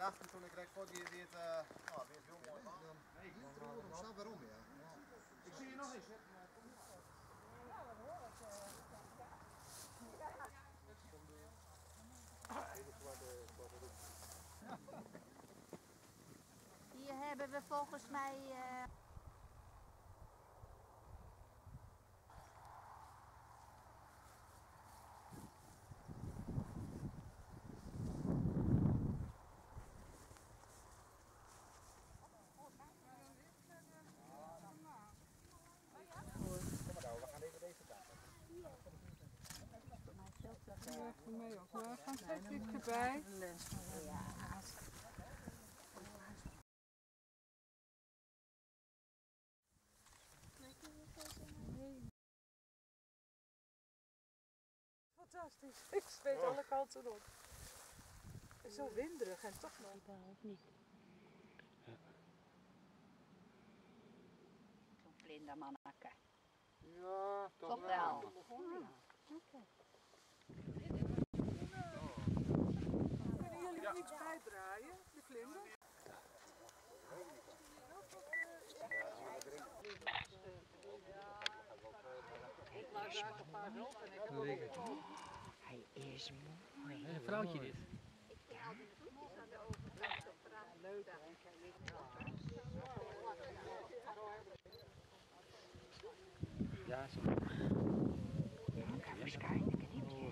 daarachter toen ik direct voor die weer heel mooi man. Nee, ik snap waarom ja. Ik zie je nog eens. Ja, dat hoor ik. Hier hebben we volgens mij... We gaan even deze kant op. Voor mij ook, maar gaan steeds dichterbij. Ja. Fantastisch. Ik zweet alle kanten op. Het is zo winderig en toch nog. Of niet? Zo'n vlindermanneke. Ja, Toch wel. Kunnen jullie iets bijdraaien, de vlinder? Ik laat daar een paar op en ik Hij is mooi. Een vrouwtje dit. Ik haalde het voetjes aan de overkant op. Leuk hè? Ja, zo. Ja, waarschijnlijk niet meer.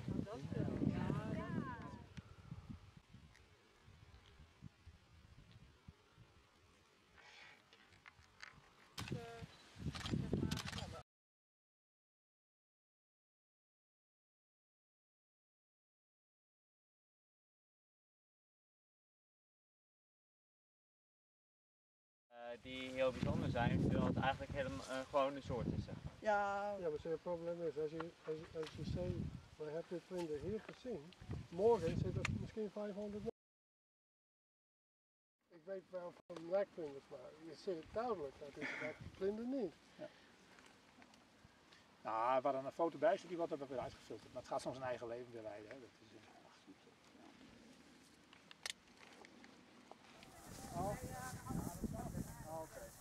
Die heel bijzonder zijn, terwijl het eigenlijk helemaal gewoon een soort is. Ja, maar het probleem is, als je zegt, we hebben dit vlinder hier gezien, morgen zit er misschien 500 mensen. Ik weet wel van nekvlinders, maar je ziet het duidelijk, dat is dat vlinder niet. Ja. Nou, waar dan een foto bij zit, die wordt er weer uitgefilterd. Maar het gaat soms een eigen leven weer leiden. Hè. Dat is, Oké.